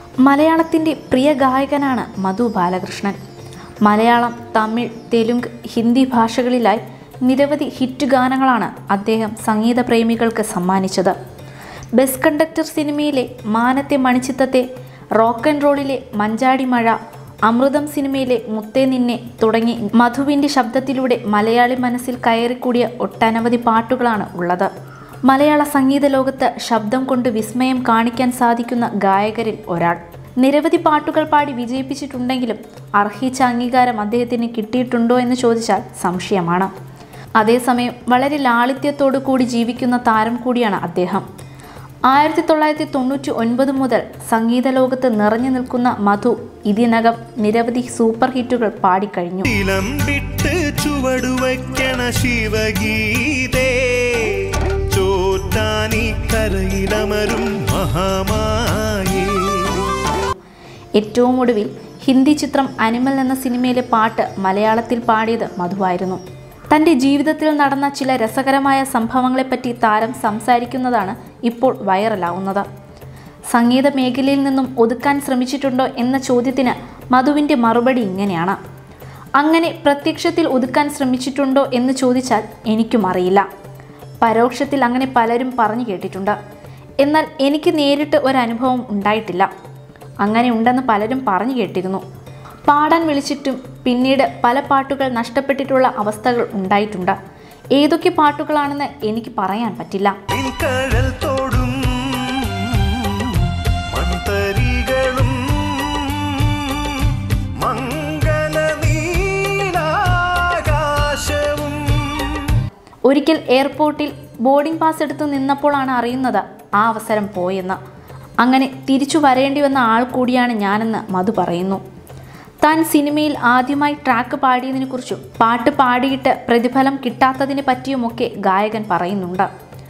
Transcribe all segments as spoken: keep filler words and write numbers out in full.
മലയാളത്തിൻ്റെ പ്രിയ ഗായകനാണ് മധു ബാലകൃഷ്ണൻ. മലയാളം, തമിഴ്, തെലുങ്ക്, ഹിന്ദി ഭാഷകളിലായി നിരവധി ഹിറ്റ് ഗാനങ്ങളാണ് അദ്ദേഹം സംഗീത പ്രേമികൾക്ക് സമ്മാനിച്ചത്. ബസ് കണ്ടക്ടർ സിനിമയിലെ മാനത്തെ മണിച്ചിത്തത്തെ, റോക്ക് ആൻഡ് റോളിലെ മഞ്ചാടി മഴ, അമൃതം സിനിമയിലെ മുത്തേ നിന്നെ തുടങ്ങി മധുവിൻ്റെ ശബ്ദത്തിലൂടെ മലയാളി മനസ്സിൽ കയറിക്കൂടിയ ഒട്ടനവധി പാട്ടുകളാണ് ഉള്ളത്. മലയാള സംഗീത ലോകത്ത് ശബ്ദം കൊണ്ട് വിസ്മയം കാണിക്കാൻ സാധിക്കുന്ന ഗായകരിൽ ഒരാൾ. നിരവധി പാട്ടുകൾ പാടി വിജയിപ്പിച്ചിട്ടുണ്ടെങ്കിലും അർഹിച്ച അംഗീകാരം അദ്ദേഹത്തിന് കിട്ടിയിട്ടുണ്ടോ എന്ന് ചോദിച്ചാൽ സംശയമാണ്. അതേസമയം വളരെ ലാളിത്യത്തോടു കൂടി ജീവിക്കുന്ന താരം കൂടിയാണ് അദ്ദേഹം. ആയിരത്തി തൊള്ളായിരത്തി തൊണ്ണൂറ്റി ഒൻപത് മുതൽ സംഗീത ലോകത്ത് നിറഞ്ഞു നിൽക്കുന്ന മധു ഇതിനകം നിരവധി സൂപ്പർ ഹിറ്റുകൾ പാടിക്കഴിഞ്ഞു. ഏറ്റവും ഒടുവിൽ ഹിന്ദി ചിത്രം അനിമൽ എന്ന സിനിമയിലെ പാട്ട് മലയാളത്തിൽ പാടിയത് മധുവായിരുന്നു. തൻ്റെ ജീവിതത്തിൽ നടന്ന ചില രസകരമായ സംഭവങ്ങളെപ്പറ്റി താരം സംസാരിക്കുന്നതാണ് ഇപ്പോൾ വൈറലാവുന്നത്. സംഗീത മേഖലയിൽ നിന്നും ഒതുക്കാൻ ശ്രമിച്ചിട്ടുണ്ടോ എന്ന ചോദ്യത്തിന് മധുവിൻ്റെ മറുപടി ഇങ്ങനെയാണ്: അങ്ങനെ പ്രത്യക്ഷത്തിൽ ഒതുക്കാൻ ശ്രമിച്ചിട്ടുണ്ടോ എന്ന് ചോദിച്ചാൽ എനിക്കും അറിയില്ല. പരോക്ഷത്തിൽ അങ്ങനെ പലരും പറഞ്ഞു കേട്ടിട്ടുണ്ട്. എന്നാൽ എനിക്ക് നേരിട്ട് ഒരനുഭവം ഉണ്ടായിട്ടില്ല. അങ്ങനെ ഉണ്ടെന്ന് പലരും പറഞ്ഞു കേട്ടിരുന്നു. പാടാൻ വിളിച്ചിട്ടും പിന്നീട് പല പാട്ടുകൾ നഷ്ടപ്പെട്ടിട്ടുള്ള അവസ്ഥകൾ ഉണ്ടായിട്ടുണ്ട്. ഏതൊക്കെ പാട്ടുകളാണെന്ന് എനിക്ക് പറയാൻ പറ്റില്ല. ഒരിക്കൽ എയർപോർട്ടിൽ ബോർഡിംഗ് പാസ് എടുത്തു നിന്നപ്പോഴാണ് അറിയുന്നത് ആ അവസരം പോയെന്ന്. അങ്ങനെ തിരിച്ചു വരേണ്ടി വന്ന ആൾ കൂടിയാണ് ഞാനെന്ന് മധു പറയുന്നു. താൻ സിനിമയിൽ ആദ്യമായി ട്രാക്ക് പാടിയതിനെക്കുറിച്ചും പാട്ട് പാടിയിട്ട് പ്രതിഫലം കിട്ടാത്തതിനെ പറ്റിയുമൊക്കെ ഗായകൻ പറയുന്നുണ്ട്.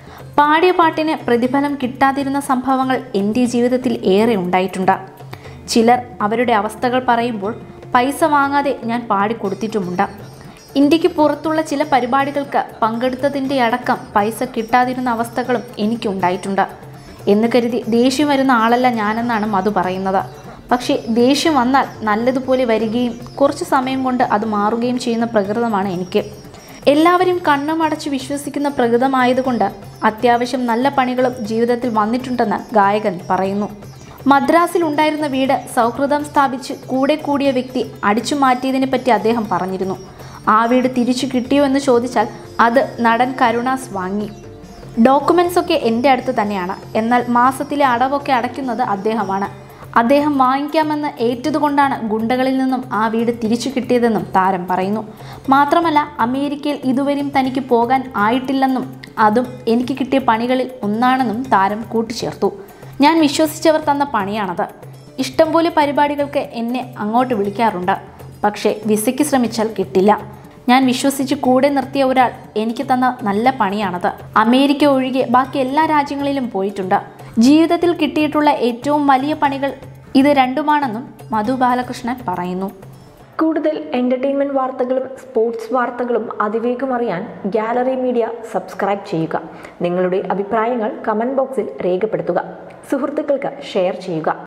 പാടിയ പാട്ടിന് പ്രതിഫലം കിട്ടാതിരുന്ന സംഭവങ്ങൾ എൻ്റെ ജീവിതത്തിൽ ഏറെ ഉണ്ടായിട്ടുണ്ട്. ചിലർ അവരുടെ അവസ്ഥകൾ പറയുമ്പോൾ പൈസ വാങ്ങാതെ ഞാൻ പാടിക്കൊടുത്തിട്ടുമുണ്ട്. ഇന്ത്യക്ക് പുറത്തുള്ള ചില പരിപാടികൾക്ക് പങ്കെടുത്തതിൻ്റെ അടക്കം പൈസ കിട്ടാതിരുന്ന അവസ്ഥകളും എനിക്കുണ്ടായിട്ടുണ്ട് എന്ന് കരുതി ദേഷ്യം വരുന്ന ആളല്ല ഞാനെന്നാണ് മധു പറയുന്നത്. പക്ഷേ ദേഷ്യം വന്നാൽ നല്ലതുപോലെ വരികയും കുറച്ച് സമയം കൊണ്ട് അത് മാറുകയും ചെയ്യുന്ന പ്രകൃതമാണ് എനിക്ക്. എല്ലാവരും കണ്ണുമടച്ച് വിശ്വസിക്കുന്ന പ്രകൃതമായതുകൊണ്ട് അത്യാവശ്യം നല്ല പണികളും ജീവിതത്തിൽ വന്നിട്ടുണ്ടെന്ന് ഗായകൻ പറയുന്നു. മദ്രാസിൽ ഉണ്ടായിരുന്ന വീട് സൗഹൃദം സ്ഥാപിച്ച് കൂടെ കൂടിയ വ്യക്തി അടിച്ചു മാറ്റിയതിനെ പറ്റി അദ്ദേഹം പറഞ്ഞിരുന്നു. ആ വീട് തിരിച്ചു കിട്ടിയോ എന്ന് ചോദിച്ചാൽ അത് നടൻ കരുണാസ് വാങ്ങി. ഡോക്യുമെൻറ്റ്സ് ഒക്കെ എൻ്റെ അടുത്ത് തന്നെയാണ്. എന്നാൽ മാസത്തിലെ അടവൊക്കെ അടയ്ക്കുന്നത് അദ്ദേഹമാണ്. അദ്ദേഹം വാങ്ങിക്കാമെന്ന് ഏറ്റതുകൊണ്ടാണ് ഗുണ്ടകളിൽ നിന്നും ആ വീട് തിരിച്ചു കിട്ടിയതെന്നും താരം പറയുന്നു. മാത്രമല്ല അമേരിക്കയിൽ ഇതുവരെയും തനിക്ക് പോകാൻ ആയിട്ടില്ലെന്നും അതും എനിക്ക് കിട്ടിയ പണികളിൽ ഒന്നാണെന്നും താരം കൂട്ടിച്ചേർത്തു. ഞാൻ വിശ്വസിച്ചവർ തന്ന പണിയാണത്. ഇഷ്ടംപോലെ പരിപാടികൾക്ക് എന്നെ അങ്ങോട്ട് വിളിക്കാറുണ്ട്. പക്ഷേ വിസയ്ക്ക് ശ്രമിച്ചാൽ കിട്ടില്ല. ഞാൻ വിശ്വസിച്ച് കൂടെ നിർത്തിയ ഒരാൾ എനിക്ക് തന്ന നല്ല പണിയാണത്. അമേരിക്ക ഒഴികെ ബാക്കി എല്ലാ രാജ്യങ്ങളിലും പോയിട്ടുണ്ട്. ജീവിതത്തിൽ കിട്ടിയിട്ടുള്ള ഏറ്റവും വലിയ പണികൾ ഇത് രണ്ടുമാണെന്നും മധു ബാലകൃഷ്ണൻ പറയുന്നു. കൂടുതൽ എൻ്റർടൈൻമെൻറ്റ് വാർത്തകളും സ്പോർട്സ് വാർത്തകളും അതിവേഗം അറിയാൻ ഗാലറി മീഡിയ സബ്സ്ക്രൈബ് ചെയ്യുക. നിങ്ങളുടെ അഭിപ്രായങ്ങൾ കമൻറ്റ് ബോക്സിൽ രേഖപ്പെടുത്തുക. സുഹൃത്തുക്കൾക്ക് ഷെയർ ചെയ്യുക.